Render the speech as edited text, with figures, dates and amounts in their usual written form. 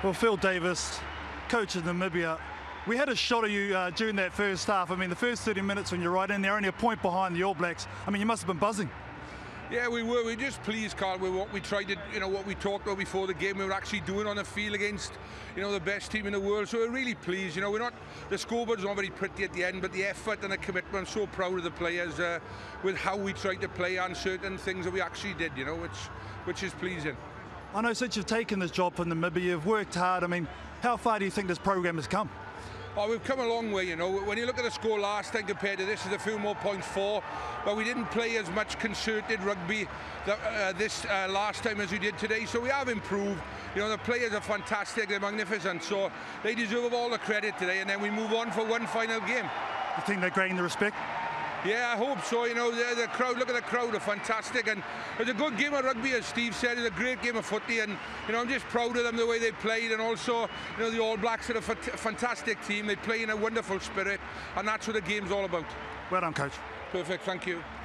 Well, Phil Davies, coach of Namibia, we had a shot of you during that first half. I mean, the first 30 minutes when you're right in there, only a point behind the All Blacks. I mean, you must have been buzzing. Yeah, we were. We were just pleased, Carl, with what we tried to, what we talked about before the game. We were actually doing on the field against, the best team in the world. So we're really pleased. We're not, the scoreboard's not very pretty at the end, but the effort and the commitment. I'm so proud of the players with how we tried to play and certain things that we actually did. Which is pleasing. I know since you've taken this job for Namibia, you've worked hard. I mean, how far do you think this program has come? Oh, we've come a long way, When you look at the score last time compared to this, there's a few more points for, but we didn't play as much concerted rugby this last time as we did today, so we have improved. The players are fantastic, they're magnificent, so they deserve all the credit today, and then we move on for one final game. You think they're gaining the respect? Yeah, I hope so. The crowd, look at the crowd, are fantastic, and it's a good game of rugby, as Steve said. It's a great game of footy, and I'm just proud of them, the way they played, and also the All Blacks are a fantastic team. They play in a wonderful spirit, and that's what the game's all about. Well done, coach. Perfect, thank you.